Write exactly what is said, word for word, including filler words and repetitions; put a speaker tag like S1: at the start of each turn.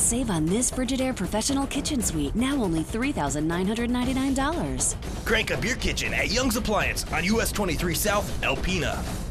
S1: Save on this Frigidaire Professional Kitchen Suite, now only three thousand nine hundred ninety-nine dollars.
S2: Crank up your kitchen at Young's Appliance on U S twenty-three South, Alpena.